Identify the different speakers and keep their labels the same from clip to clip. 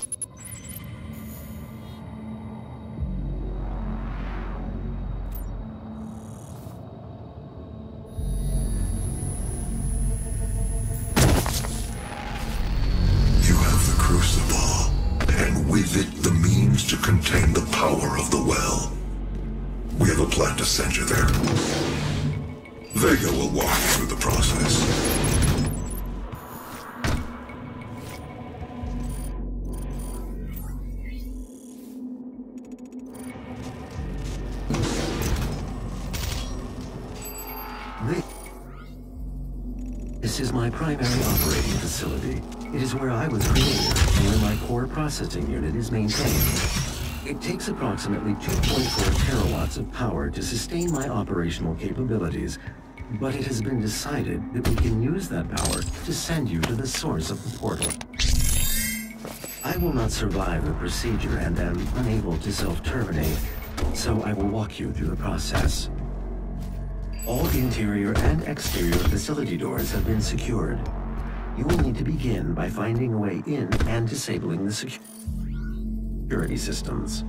Speaker 1: You have the crucible, and with it the means to contain the power of the well. We have a plan to send you there. Vega will walk you through the process.
Speaker 2: This is my primary operating facility. It is where I was created and where my core processing unit is maintained. It takes approximately 2.4 terawatts of power to sustain my operational capabilities, but it has been decided that we can use that power to send you to the source of the portal. I will not survive the procedure and am unable to self-terminate, so I will walk you through the process. All interior and exterior facility doors have been secured. You will need to begin by finding a way in and disabling the security systems.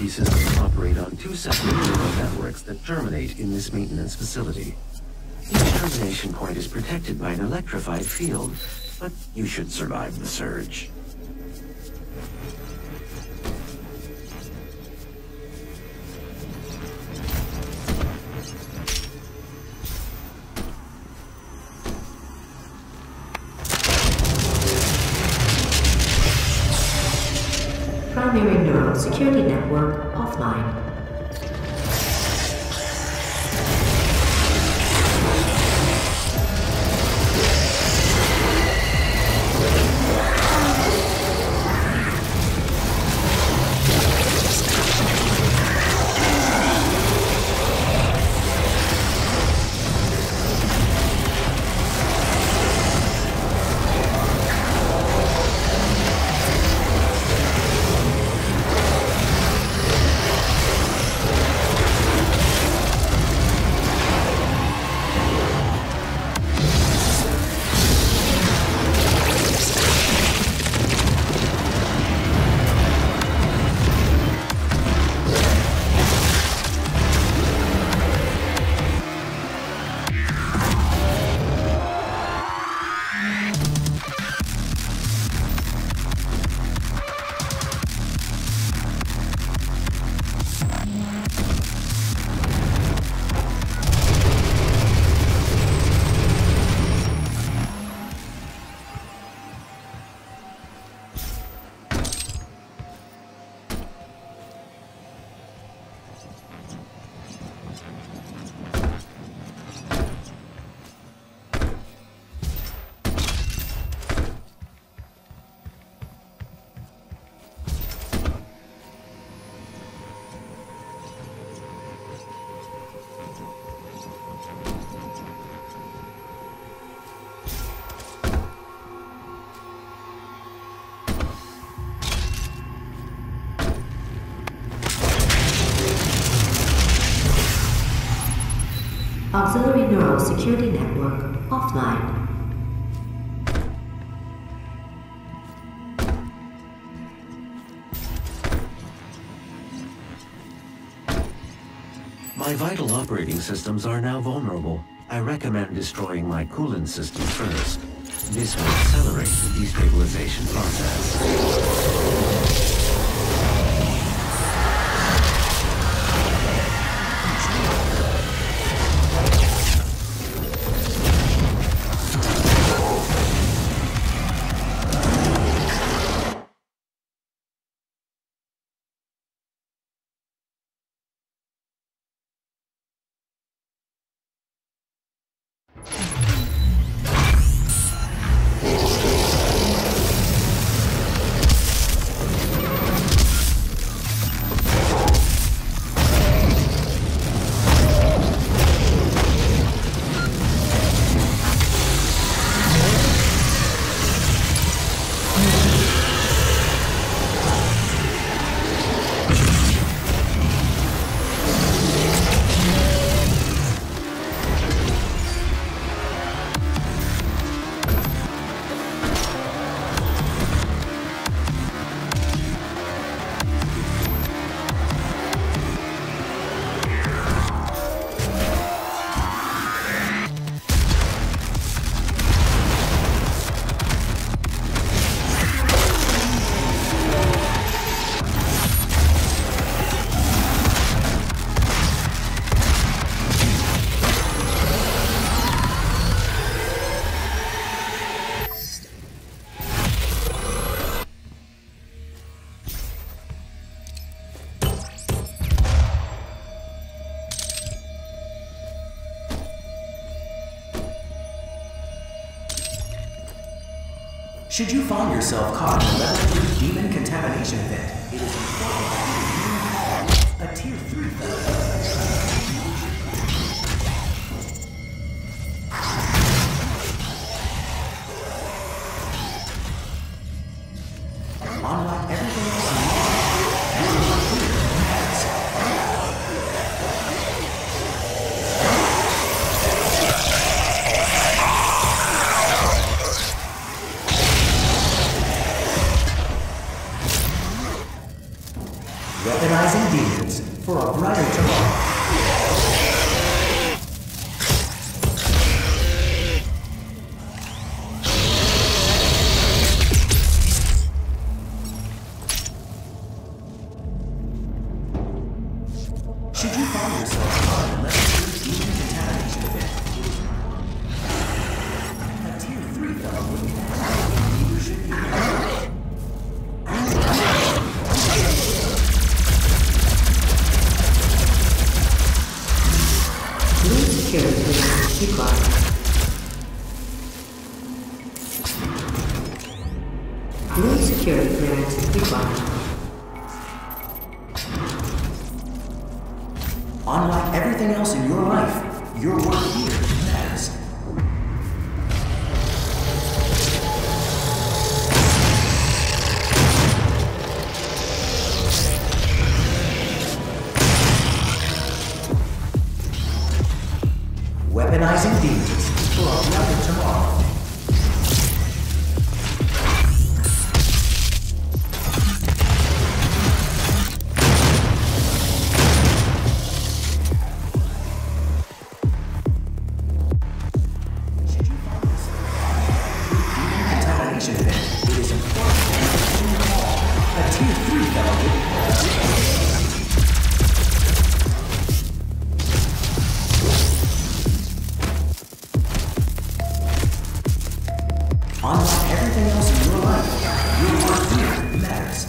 Speaker 2: security systems operate on two separate neural networks that terminate in this maintenance facility. Each termination point is protected by an electrified field, but you should survive the surge.
Speaker 3: Primary neural security network offline. Auxiliary neural security network offline.
Speaker 2: My vital operating systems are now vulnerable. I recommend destroying my coolant system first. This will accelerate the destabilization process.
Speaker 4: Should you find yourself caught in a level 3 demon contamination event, it is important that you a tier 3 unlike everything else in the weaponizing
Speaker 3: security clearance required.
Speaker 4: Unlike everything else in your life, your work here matters. Weaponizing demons for a brighter tomorrow. Unlike everything else in your life, your work here matters.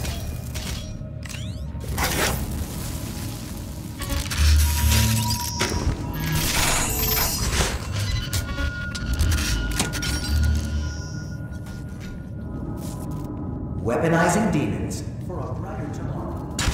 Speaker 4: Weaponizing demons for a brighter tomorrow.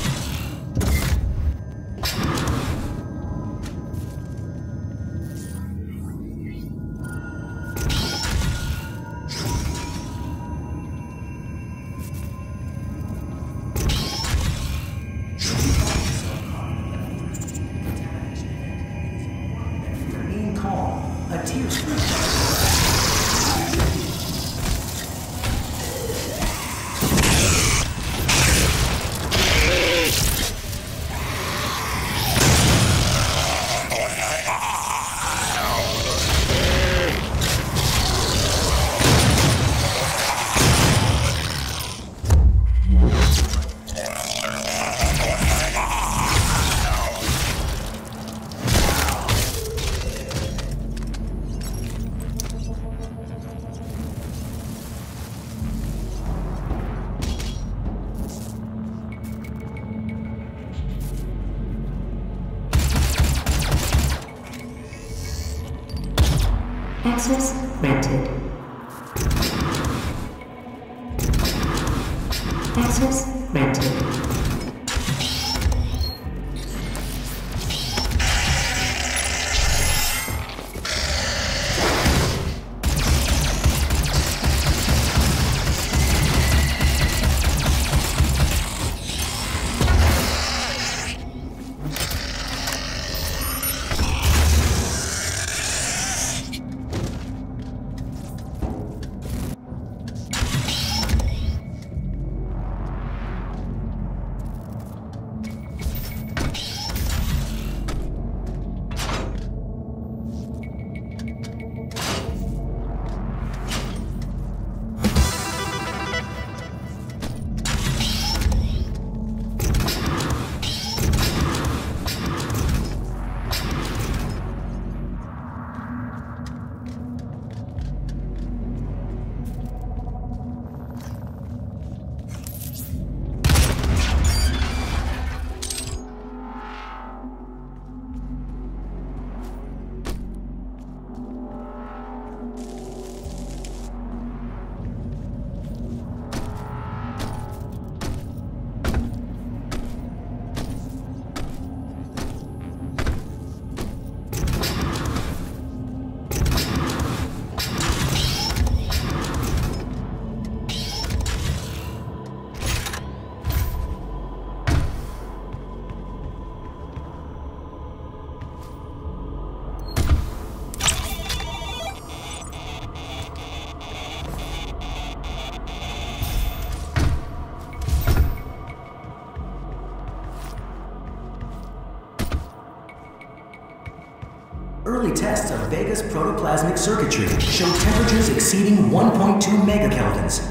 Speaker 3: Access granted. Access granted.
Speaker 4: Early tests of Vega's protoplasmic circuitry show temperatures exceeding 1.2 megakelvins,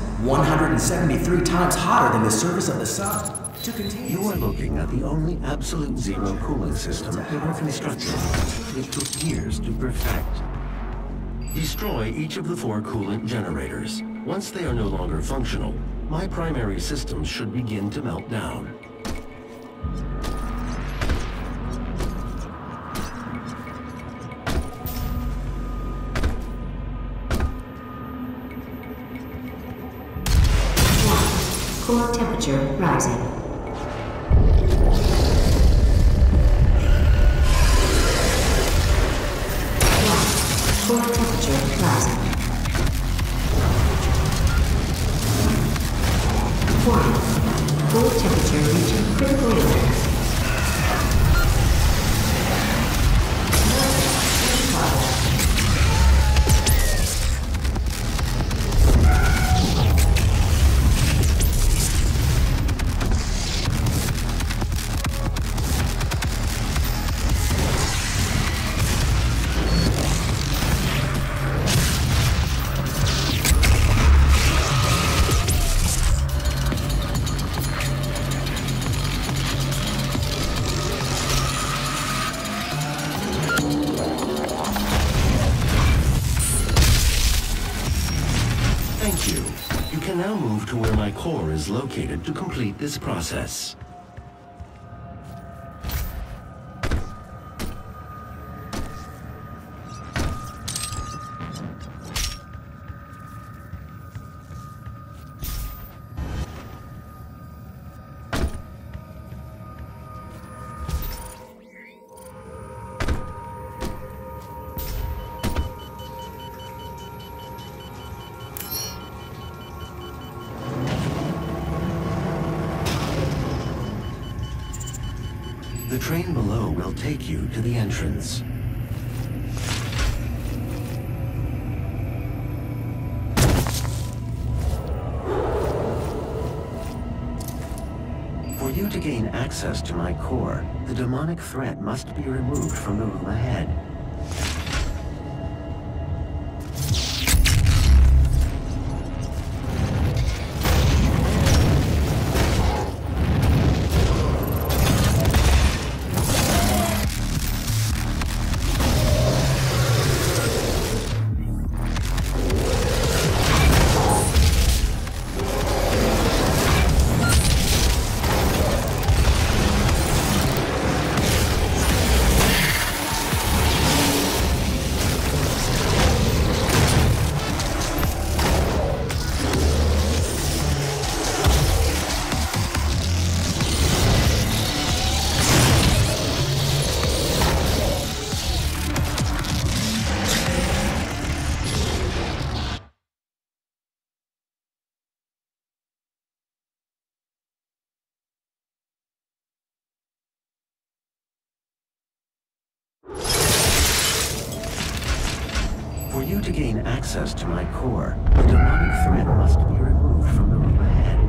Speaker 4: 173 times hotter than the surface of the sun. To contain
Speaker 2: You are looking at the only absolute zero cooling system ever constructed. It took years to perfect. Destroy each of the 4 coolant generators. Once they are no longer functional, my primary systems should begin to melt down.
Speaker 3: Core temperature rising. Core temperature rising. Warning. Core temperature reaching critical limit.
Speaker 2: You can now move to where my core is located to complete this process. The train below will take you to the entrance. For you to gain access to my core, the demonic threat must be removed from the room ahead. For you to gain access to my core, the demonic threat must be removed from the room ahead.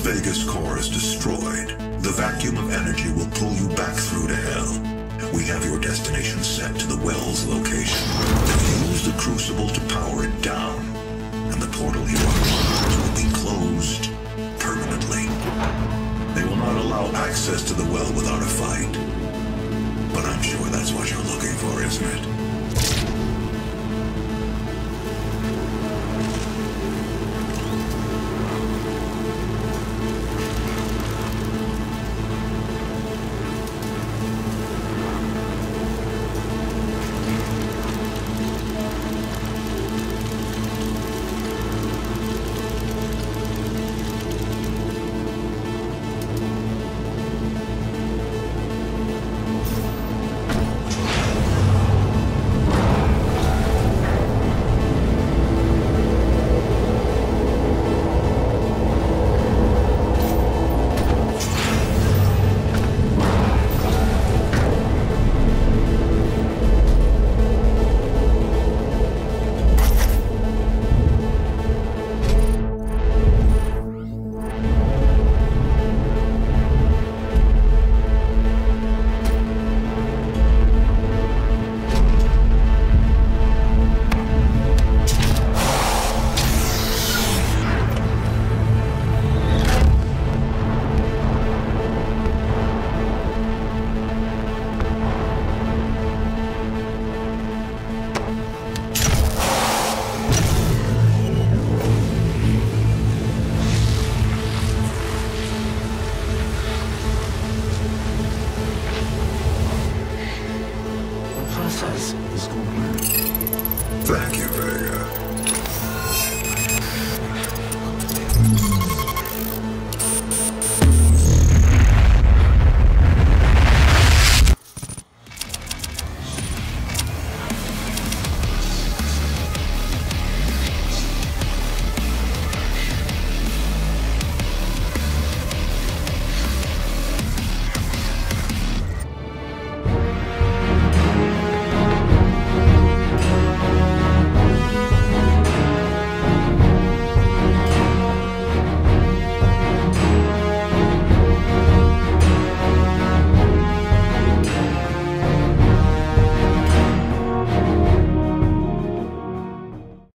Speaker 1: Vega's core is destroyed, the vacuum of energy will pull you back through to hell. We have your destination set to the well's location. Use the crucible to power it down, and the portal you unlocked will be closed permanently. They will not allow access to the well without a fight. But I'm sure that's what you're looking for, isn't it? Thank you, Vega.